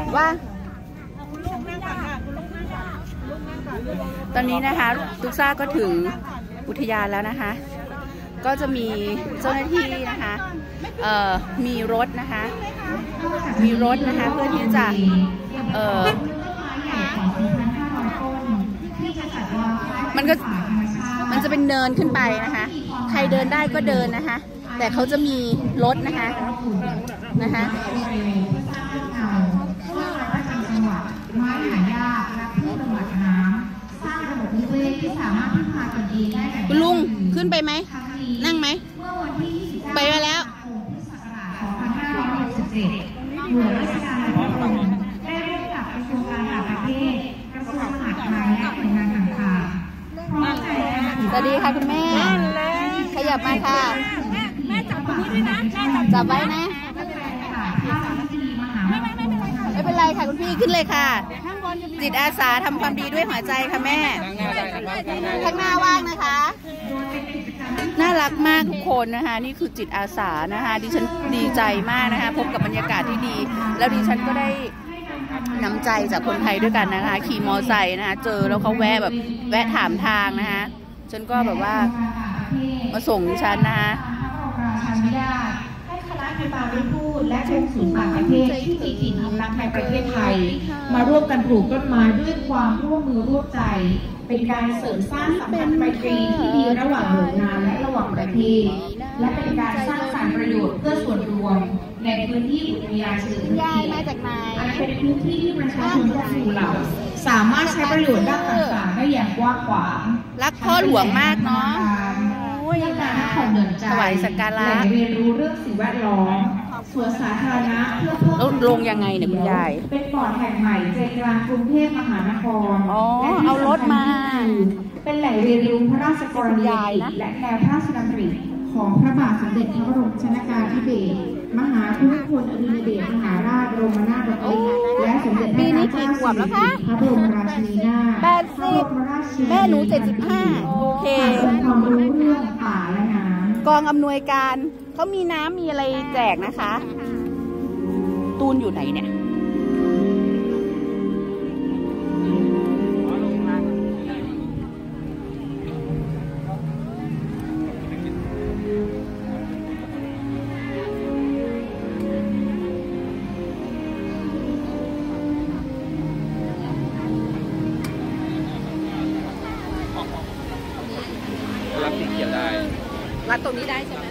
ว่าตอนนี้นะคะตุกซ่าก็ถึงอุทยานแล้วนะคะก็จะมีเจ้าหน้าที่นะคะมีรถนะคะเพื่อที่จะมันจะเป็นเนินขึ้นไปนะคะใครเดินได้ก็เดินนะคะแต่เขาจะมีรถนะคะไม้หายากและพืชบำบัดน้ำสร้างระบบนิเวศที่สามารถพึ่งพาตนเองได้คุณลุงขึ้นไปไหมนั่งไหมไปมาแล้วหน่วยราชการและกรมได้ร่วมกับกระทรวงการต่างประเทศกระทรวงมหาดไทยและหน่วยงานต่างๆสวัสดีค่ะคุณแม่ขยับมาค่ะแม่จับตรงนี้ด้วยนะจับไว้นะไม่เป็นไรค่ะคุณพี่ขึ้นเลยค่ะจิตอาสาทำความดีด้วยหัวใจค่ะแม่ข้างหน้าว่างนะคะน่ารักมากทุกคนนะคะนี่คือจิตอาสานะคะดิฉันดีใจมากนะคะพบกับบรรยากาศที่ดีแล้วดิฉันก็ได้น้ำใจจากคนไทยด้วยกันนะคะขี่มอไซค์นะคะเจอแล้วเขาแวะถามทางนะคะฉันก็แบบว่ามาส่งดิฉันนะคะให้คณะกรรมการได้พูดและกงสุลต่างประเทศที่มีถิ่นพำนักในประเทศไทยมาร่วมกันปลูกต้นไม้ด้วยความร่วมมือร่วมใจเป็นการเสริมสร้างสัมพันธไมตรีที่ดีระหว่างหน่วยงานและระหว่างประเทศและเป็นการสร้างสรรค์ประโยชน์เพื่อส่วนรวมในพื้นที่อุทยานเฉลิมพระเกียรติอันเป็นพื้นที่ที่ประชาชนทุกหมู่เหล่าสามารถใช้ประโยชน์ด้านต่างๆได้อย่างกว้างขวางรักพ่อหลวงมากเนาะถวายสักการะเรียนรู้เรื่องสิ่งแวดล้อมสวนสาธารณะเพื่อเพิ่มลงยังไงเนี่ยคุณยายเป็นปอดแห่งใหม่ใจกลางกรุงเทพมหานครเอารถมาเป็นแหล่งเรียนรู้พระราชกรณียกิจและแนวพระราชดำริของพระบาทสมเด็จพระบรมชนกาธิเบศรมหาภูมิพลอดุลยเดชมหาราชบรมนาถบพิตรและสมเด็จพระนางเจ้าสิริกิติ์พระบรมราชินีนาถ80แม่หนู75โอเคความรู้เรื่องป่าและน้ำกองอำนวยการเขามีน้ำมีอะไรแจกนะคะตูนอยู่ไหนเนี่ยรัดสีเขียวได้รัดตรงนี้ได้ใช่ไหม